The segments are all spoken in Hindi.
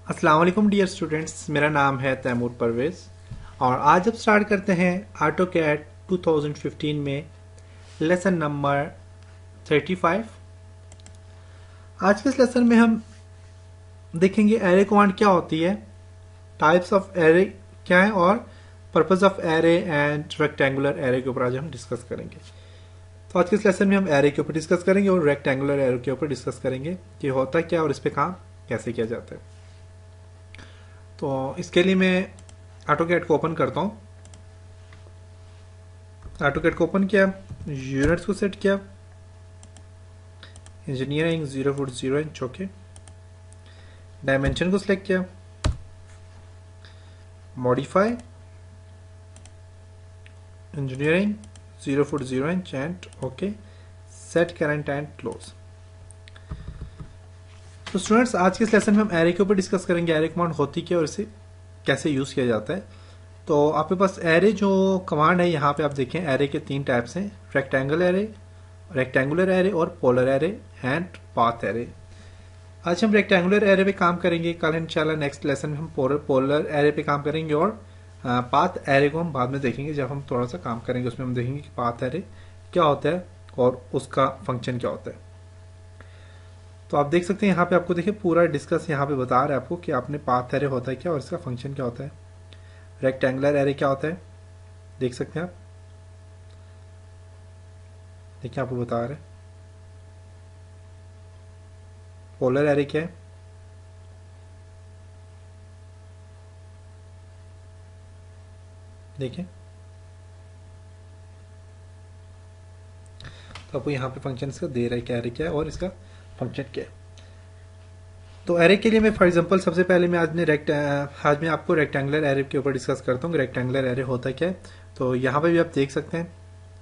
अस्सलाम वालेकुम डियर स्टूडेंट्स, मेरा नाम है तैमूर परवेज़ और आज अब स्टार्ट करते हैं ऑटोकैड 2015 में लेसन नंबर 35। आज के इस लेसन में हम देखेंगे एरे कमांड क्या होती है, टाइप्स ऑफ एरे क्या है और purpose of array and rectangular array के ऊपर आज हम डिस्कस करेंगे। तो आज के इस लेसन में हम एरे के ऊपर डिस्कस करेंगे और रेक्टेंगुलर एरे के ऊपर डिस्कस करेंगे कि होता क्या है और इस पे काम कैसे किया जाता है। तो इसके लिए मैं ऑटोकैड को ओपन करता हूँ। ऑटोकैड को ओपन किया, यूनिट्स को सेट किया, इंजीनियरिंग 0 इंच, ओके। डायमेंशन को सिलेक्ट किया, modify engineering 0 inch and okay, set current and close. तो स्टूडेंट्स, आज के इस लेसन में हम एरे के ऊपर डिस्कस करेंगे एरे कमांड होती क्या और इसे कैसे यूज किया जाता है। तो आपके पास एरे जो कमांड है, यहाँ पे आप देखें एरे के 3 टाइप्स हैं, रेक्टेंगुलर एरे और polar array and path array. आज हम रेक्टेंगुलर एरे पे काम करेंगे, कल इंशाल्लाह नेक्स्ट लेसन में हम पोलर एरे पे काम करेंगे और पाथ एरे को हम बाद में देखेंगे जब हम थोड़ा सा काम करेंगे। उसमें हम देखेंगे कि पाथ एरे क्या होता है और उसका फंक्शन क्या होता है। तो आप देख सकते हैं यहाँ पे आपको देखिए पूरा डिस्कस यहाँ पे बता रहा है आपको कि आपने पाथ एरे होता है क्या और इसका फंक्शन क्या होता है, रेक्टेंगुलर एरे क्या होता है, देख सकते हैं आप, देखिए आपको बता रहे हैं। पोलर एरे क्या है, देखिए तो आपको यहाँ पे फंक्शन इसका दे रहा है क्या एरे क्या है और इसका फंक्शन क्या है। तो एरे के लिए मैं फॉर एग्जांपल सबसे पहले मैं आज मैं आपको रेक्टेंगुलर एरे के ऊपर डिस्कस करता हूँ। रेक्टेंगुलर एरे होता क्या है, तो यहाँ पे भी आप देख सकते हैं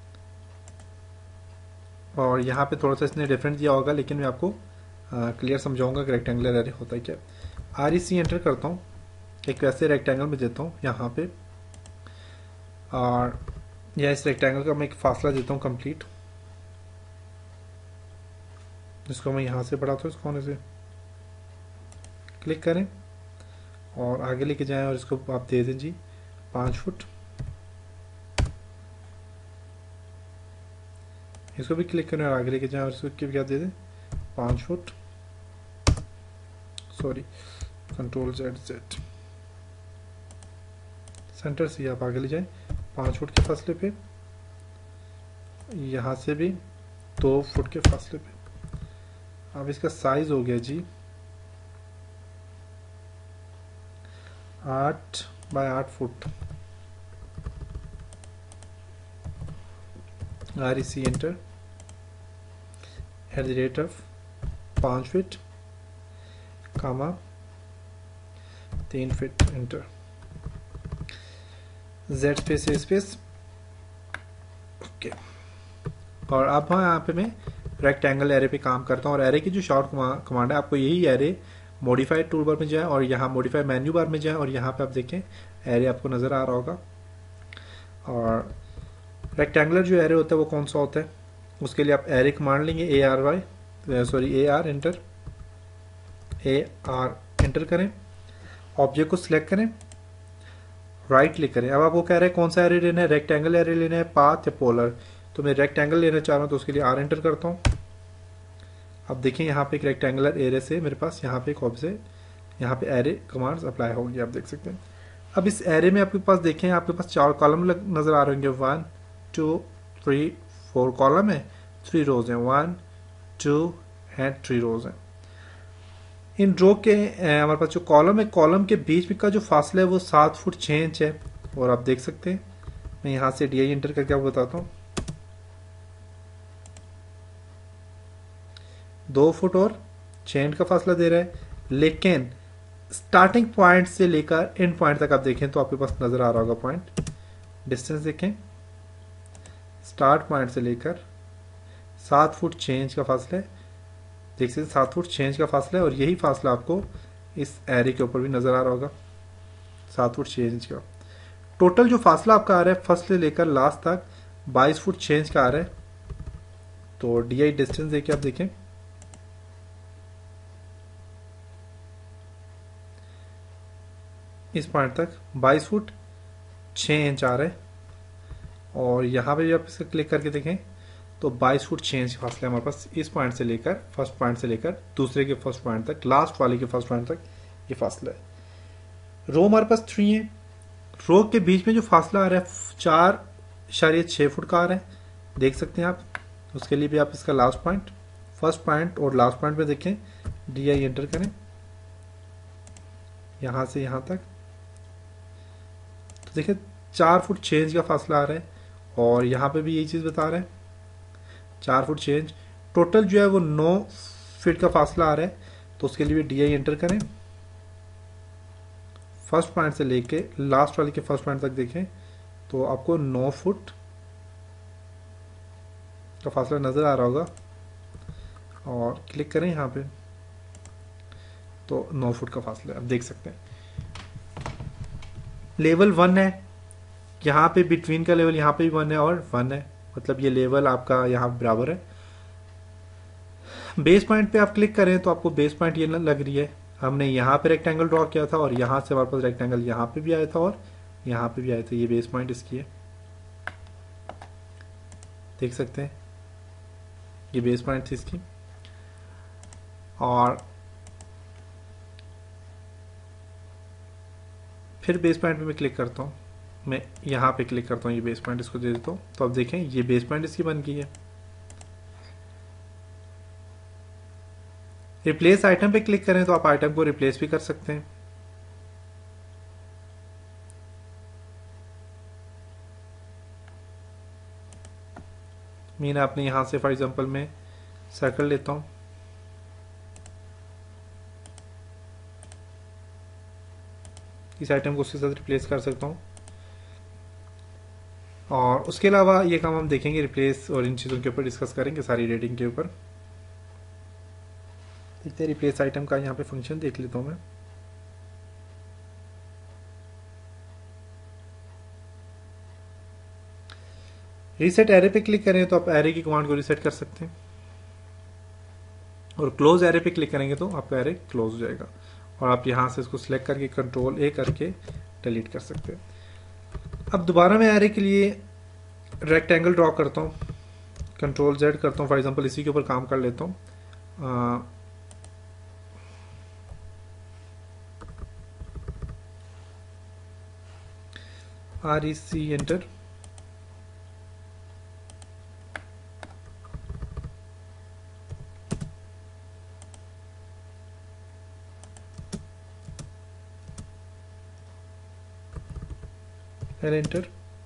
और यहाँ पे थोड़ा सा इसने डिफरेंट दिया होगा, लेकिन मैं आपको क्लियर समझाऊंगा कि रेक्टेंगुलर एरे होता है क्या। REC एंटर करता हूँ, एक वैसे रेक्टेंगल में देता हूँ यहाँ पे और यह इस रेक्टेंगल का मैं एक फासला देता हूँ कंप्लीट, जिसको मैं यहाँ से बढ़ाता हूँ, इस कोने से क्लिक करें और आगे लेके जाएं और इसको आप दे दें जी 5 फुट। इसको भी क्लिक करें और आगे लेके जाएं और इसको क्या दे दें 5 फुट, सॉरी Ctrl+Z, सेंटर से आप आगे ले जाएं 5 फुट के फासले पे, यहाँ से भी 2 फुट के फासले पे। अब इसका साइज हो गया जी 8 by 8 foot. REC enter @ 5 feet comma 3 feet enter, Z space okay. और अब यहाँ पे मैं रेक्टेंगल एरे पे काम करता हूँ और एरे की जो शॉर्ट कमांड है, आपको यही एरे मॉडिफाइड टूल बार में जाए और यहाँ मॉडिफाई मेन्यू बार में जाए और यहाँ पे आप देखें एरे आपको नज़र आ रहा होगा। और रेक्टेंगुलर जो एरे होता है वो कौन सा होता है, उसके लिए आप एरे कमांड लेंगे AR एंटर करें, ऑब्जेक्ट को सिलेक्ट करें, राइट क्लिक करें। अब आपको कह रहे हैं कौन सा एरे लेना है, रेक्टेंगल एरे लेना है, पाथ या पोलर। तो मैं रेक्टेंगल लेना चाह रहा हूँ तो उसके लिए R एंटर करता हूँ। अब देखिए यहाँ पे एक रेक्टेंगुलर एरे से मेरे पास यहाँ पे एक ऑब्जेक्ट, यहाँ पे एरे कमांड्स अप्लाई होंगी, आप देख सकते हैं। अब इस एरे में आपके पास देखें, आपके पास 4 कॉलम नजर आ रहे होंगे, 1 2 3 4 कॉलम है, 3 रोज हैं, 1 2 एंड 3 रोज हैं। इन रो के हमारे पास जो कॉलम है, कॉलम के बीच में का जो फासला है वो 7 फुट 6 इंच है। और आप देख सकते हैं, मैं यहाँ से DI एंटर करके आपको बताता हूँ, 2 फुट और 6 इंच का फासला दे रहा है। लेकिन स्टार्टिंग पॉइंट से लेकर एंड पॉइंट तक आप देखें तो आपके पास नजर आ रहा होगा पॉइंट, डिस्टेंस देखें, स्टार्ट पॉइंट से लेकर 7 फुट 6 इंच का फासला है, देख सकते 7 फुट 6 इंच का फासला है। और यही फासला आपको इस एरे के ऊपर भी नजर आ रहा होगा, 7 फुट 6 इंच का। टोटल जो फासला आपका आ रहा है फर्स्ट से लेकर लास्ट तक 22 फुट 6 इंच का आ रहा है। तो DI डिस्टेंस देखिए, आप देखें इस पॉइंट तक 22 फुट 6 इंच आ रहा है। और यहाँ पे भी आप इसका क्लिक करके देखें तो 22 फुट 6 इंच फासला है हमारे पास, इस पॉइंट से लेकर फर्स्ट पॉइंट से लेकर दूसरे के फर्स्ट पॉइंट तक, लास्ट वाले के फर्स्ट पॉइंट तक ये फासला है। रो हमारे पास 3 है। रो के बीच में जो फासला आ रहा है 4.6 फुट का आ रहा है, देख सकते हैं आप। उसके लिए भी आप इसका लास्ट पॉइंट, फर्स्ट पॉइंट और लास्ट पॉइंट पे देखें, DI एंटर करें यहां से यहां तक, तो देखिए 4 फुट 6 इंच का फासला आ रहा है। और यहाँ पे भी यही चीज़ बता रहा है 4 फुट 6 इंच। टोटल जो है वो 9 फीट का फासला आ रहा है। तो उसके लिए भी DI एंटर करें, फर्स्ट पॉइंट से लेके लास्ट वाले के फर्स्ट पॉइंट तक देखें तो आपको 9 फुट का फासला नज़र आ रहा होगा। और क्लिक करें यहाँ पे तो 9 फुट का फासला आप देख सकते हैं। लेवल 1 है, यहाँ पे बिटवीन का लेवल यहाँ पे भी 1 है और 1 है, मतलब ये लेवल आपका यहाँ बराबर है। बेस पॉइंट पे आप क्लिक करें तो आपको बेस पॉइंट ये लग रही है। हमने यहाँ पे रेक्टेंगल ड्रॉ किया था और यहाँ से हमारे पास रेक्टेंगल यहाँ पे भी आया था और यहाँ पे भी आया था, ये बेस पॉइंट इसकी है, देख सकते हैं ये बेस पॉइंट थी इसकी। और फिर बेस पॉइंट पे मैं क्लिक करता हूँ, मैं यहाँ पे क्लिक करता हूँ, ये बेस पॉइंट इसको दे देता हूँ तो अब देखें ये बेस पॉइंट इसकी बन गई है। रिप्लेस आइटम पे क्लिक करें तो आप आइटम को रिप्लेस भी कर सकते हैं। मीन आपने यहां से फॉर एग्जांपल मैं सर्कल लेता हूं, इस आइटम को उसके साथ रिप्लेस कर सकता हूं। और उसके अलावा ये काम हम देखेंगे रिप्लेस और इन चीज़ों के ऊपर डिस्कस करेंगे, सारी रेटिंग के ऊपर। देखते हैं रिप्लेस आइटम का यहाँ पे फंक्शन देख लेता हूँ मैं। रीसेट एरे पे क्लिक करें तो आप एरे की कमांड को रीसेट कर सकते हैं। और क्लोज एरे पे क्लिक करेंगे तो आपका एरे क्लोज हो जाएगा और आप यहाँ से इसको सिलेक्ट करके Ctrl+A करके डिलीट कर सकते हैं। अब दोबारा मैं एरे के लिए रेक्टेंगल ड्रॉ करता हूँ, Ctrl+Z करता हूँ, फॉर एग्जांपल इसी के ऊपर काम कर लेता हूँ। REC enter, enter,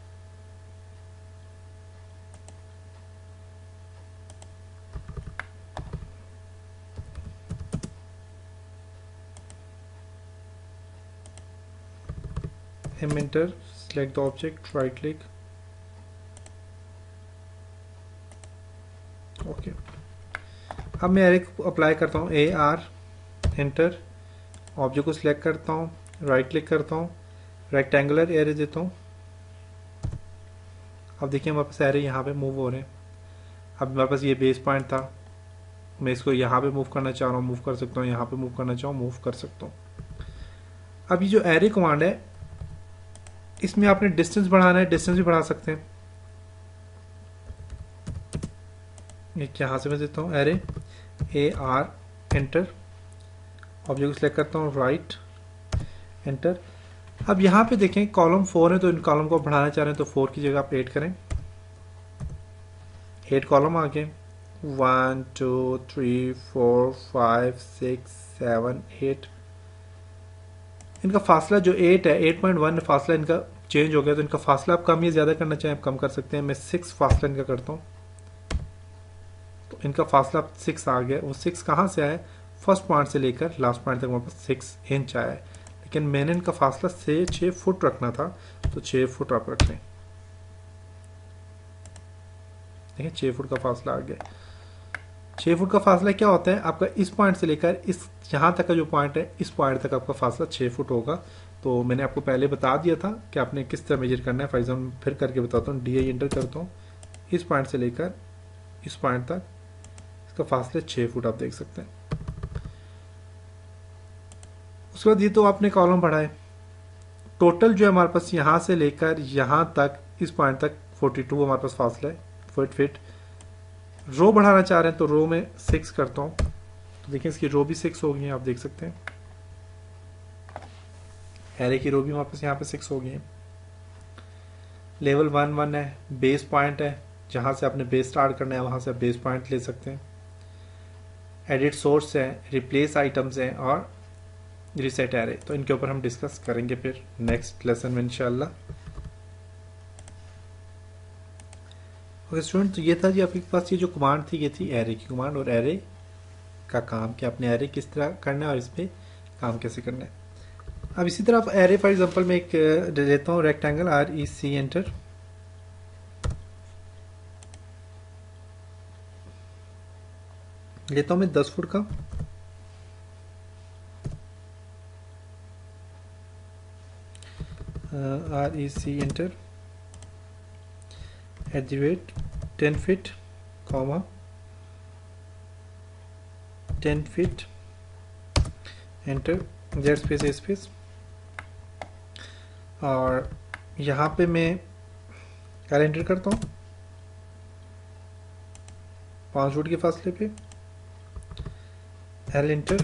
M enter, select the object, right click, okay. अब मैं एरे को अप्लाई करता हूँ, AR एंटर, ऑब्जेक्ट को सिलेक्ट करता हूँ, राइट क्लिक करता हूँ, रेक्टेंगुलर एरे देता हूँ। अब देखिए हमारे पास एरे यहाँ पे मूव हो रहे हैं। अब हमारे पास ये बेस पॉइंट था, मैं इसको यहाँ पे मूव करना चाह रहा हूँ, मूव कर सकता हूँ, यहाँ पे मूव करना चाहूँ, मूव कर सकता हूँ। अब ये जो एरे कमांड है इसमें आपने डिस्टेंस बढ़ाना है, डिस्टेंस भी बढ़ा सकते हैं। एक यहाँ से मैं देता हूँ एरे AR एंटर, ऑब्जेक्ट को सिलेक्ट करता हूँ, राइट एंटर। अब यहाँ पे देखें कॉलम 4 है तो इन कॉलम को बढ़ाना चाह रहे हैं तो 4 की जगह आप 8 करें, 8 कॉलम आ गए, 1 2 3 4 5 6 7 8। इनका फासला जो 8 है, 8.1 फासला इनका चेंज हो गया, तो इनका फासला आप कम या ज्यादा करना चाहें आप कम कर सकते हैं। मैं 6 फासला इनका करता हूँ तो इनका फासला 6 आ गया। वो 6 कहाँ से आया, फर्स्ट पॉइंट से लेकर लास्ट पॉइंट तक हमारे पास 6 इंच आया है, लेकिन मैंने इनका फासला से 6 फुट रखना था तो 6 फुट आप रख लें। देखिए 6 फुट का फासला आ गया। 6 फुट का फासला क्या होता है, आपका इस पॉइंट से लेकर इस यहाँ तक का जो पॉइंट है, इस पॉइंट तक आपका फासला 6 फुट होगा। तो मैंने आपको पहले बता दिया था कि आपने किस तरह मेजर करना है। फॉर एग्जाम्पल फिर करके बताता हूँ, DI एंटर करता हूँ, इस पॉइंट से लेकर इस पॉइंट तक इसका फासला 6 फुट आप देख सकते हैं। उसके बाद ये तो आपने कॉलम बढ़ाए, टोटल जो है हमारे पास यहाँ से लेकर यहाँ तक इस पॉइंट तक 42 हमारे पास फासला है, 40 फीट। रो बढ़ाना चाह रहे हैं तो रो में 6 करता हूँ, तो देखिए इसकी रो भी 6 हो गई है, आप देख सकते हैं एरे की रो भी हमारे पास यहाँ पे 6 हो गई है। लेवल 1 है, बेस पॉइंट है, जहाँ से आपने बेस स्टार्ट करना है वहाँ से आप बेस पॉइंट ले सकते हैं। एडिट सोर्स है, रिप्लेस आइटम्स हैं और रीसेट एरे, तो इनके ऊपर हम डिस्कस करेंगे फिर नेक्स्ट लेसन में इंशाल्लाह। ओके स्टूडेंट, तो ये था जी आपके पास ये जो कमांड थी, ये थी एरे की कमांड, और एरे का काम कि आपने एरे किस तरह करना है और इस पर काम कैसे करना है। अब इसी तरह आप एरे फॉर एग्जांपल मैं एक लेता हूँ रेक्टेंगल REC, एंटर। लेता हूँ मैं 10 फुट का, REC enter, @ 10 feet comma 10 feet enter, Z space A space. और यहाँ पे मैं एल एंटर करता हूँ 5 फुट के फासले पे, एल एंटर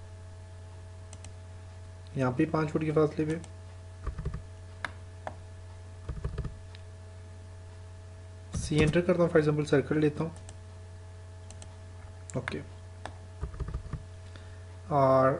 यहाँ पे 5 फुट के फासले पे, सी एंटर करता हूँ, फॉर एग्जांपल सर्कल लेता हूँ, ओके। और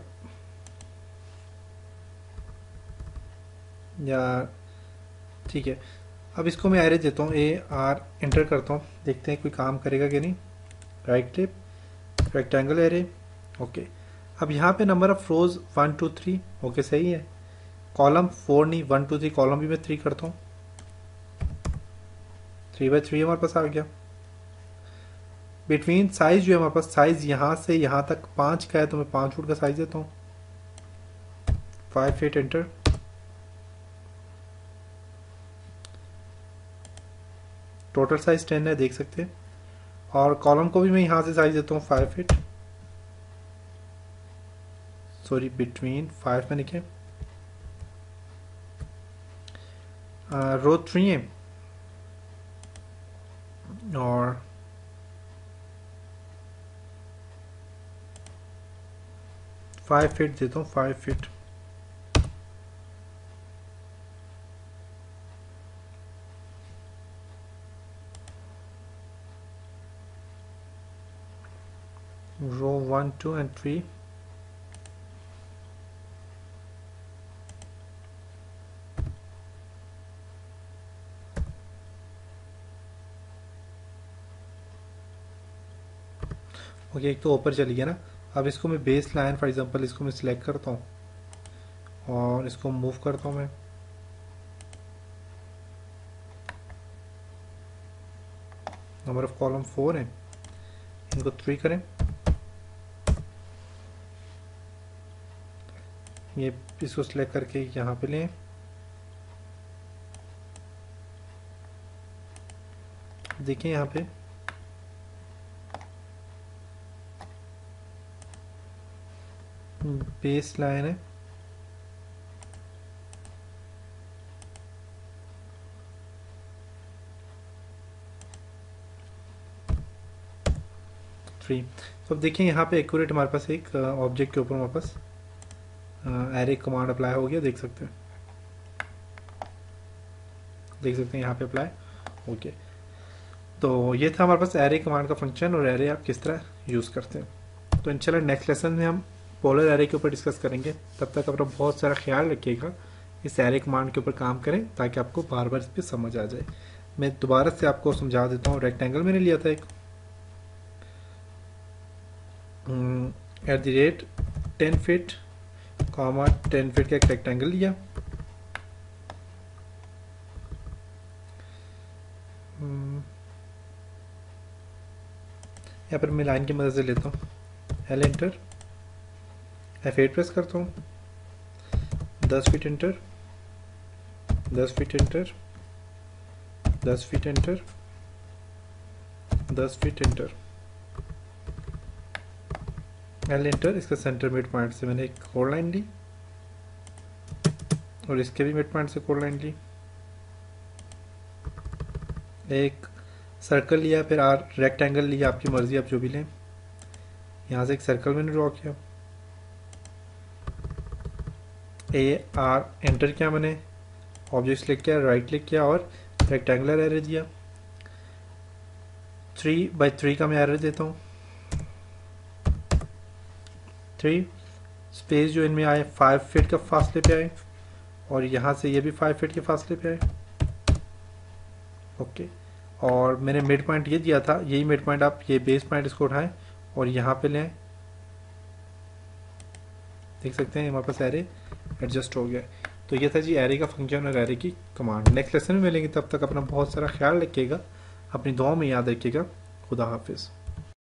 या ठीक है, अब इसको मैं एरे देता हूँ AR, एंटर करता हूँ, देखते हैं कोई काम करेगा कि नहीं। Right click, rectangle array, okay. अब यहाँ पे नंबर ऑफ रोज 1 2 3, ओके सही है। कॉलम 4 नहीं, 1 2 3 कॉलम भी मैं 3 करता हूँ, 3/3 हमारे पास आ गया। बिटवीन साइज जो है हमारे पास, साइज यहाँ से यहाँ तक 5 का है, तो मैं 5 फुट का साइज देता हूँ, 5 फीट एंटर। टोटल साइज 10 है, देख सकते हैं। और कॉलम को भी मैं यहाँ से साइज देता हूँ 5 फीट, सॉरी बिटवीन 5 में लिखे। रो 3 है और फाइव फीट देता हूँ, 5 फीट। Row 1 2 and 3, okay. एक तो ऊपर चली गया ना। अब इसको मैं बेस लाइन फॉर एग्जांपल इसको मैं सिलेक्ट करता हूँ और इसको मूव करता हूँ मैं, नंबर ऑफ कॉलम 4 है, इनको 3 करें। ये इसको सिलेक्ट करके यहाँ पे लें, देखिए यहाँ पे बेस लाइन है, थ्री। तो अब देखिए यहाँ पे एक्यूरेट हमारे पास एक ऑब्जेक्ट के ऊपर हमारे पास एरे कमांड अप्लाई हो गया, देख सकते हैं, देख सकते हैं यहाँ पे अप्लाई, ओके। तो ये था हमारे पास एरे कमांड का फंक्शन और एरे आप किस तरह यूज़ करते हैं। तो इंशाल्लाह नेक्स्ट लेसन में हम पोलर एरे के ऊपर डिस्कस करेंगे। तब तक अपना बहुत सारा ख्याल रखिएगा, इस एरे कमांड के ऊपर काम करें ताकि आपको बार बार इस पर समझ आ जाए। मैं दोबारा से आपको समझा देता हूँ। रेक्टेंगल मैंने लिया था एक, @ 10 फीट कॉमा 10 फीट का एक रेक्टेंगल लिया, यहाँ पर मैं लाइन की मदद से लेता हूँ, एल एंटर, F8 प्रेस करता हूँ, 10 feet enter, 10 feet enter, 10 feet enter, 10 feet enter, L enter. इसका सेंटर मिड पॉइंट से मैंने एक और लाइन ली, और इसके भी मिड पॉइंट से कोऑर्डिनेटली एक सर्कल लिया, फिर आर रेक्टेंगल लिया, आपकी मर्जी, आप जो भी लें। यहाँ से एक सर्कल मैंने ड्रॉ किया, ए आर एंटर किया मैंने, ऑब्जेक्ट सेलेक्ट किया, राइट क्लिक किया और रेक्टेंगुलर एरे दिया। 3x3 का मैं एरे देता हूँ। 3 स्पेस जो इनमें आए 5 फीट का फासले पे आए और यहाँ से ये भी 5 फीट के फासले पे आए। ओके, और मैंने मिड पॉइंट ये दिया था, यही मिड पॉइंट आप ये बेस पॉइंट इसको उठाएं और यहाँ पे लें। देख सकते हैं हमारे पास एरे एडजस्ट हो गया। तो ये था जी एरे का फंक्शन और एरे की कमांड। नेक्स्ट लेसन में मिलेंगे, तब तक अपना बहुत सारा ख्याल रखिएगा, अपनी दुआओं में याद रखिएगा। खुदा हाफिज़।